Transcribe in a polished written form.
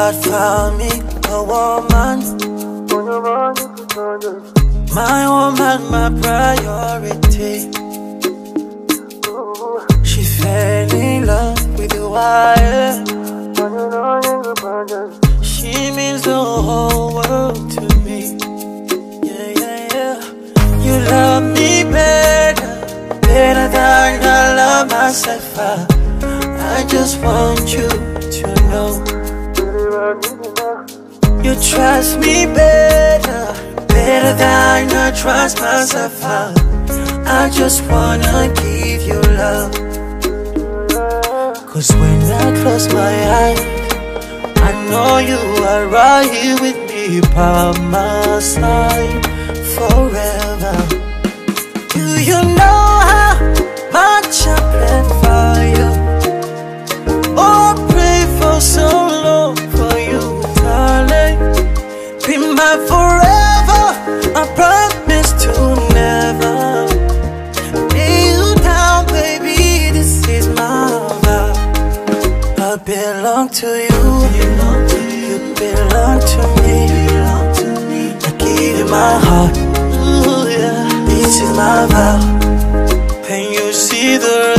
God found me a woman. My woman, my priority. She fell in love with the wire. She means the whole world to me. Yeah, yeah, yeah. You love me better than I love myself. I just want you to know. You trust me better than I trust myself. I just wanna give you love. Cause when I close my eyes, I know you are right here with me by my side forever. Do you know how much I plan for you? Oh, I pray for so long for you, darling. Be my forever, I promise to never lay you down, baby, this is my vow. I belong to you, you belong to me. I give you my heart, ooh, yeah. This is my vow. And you see the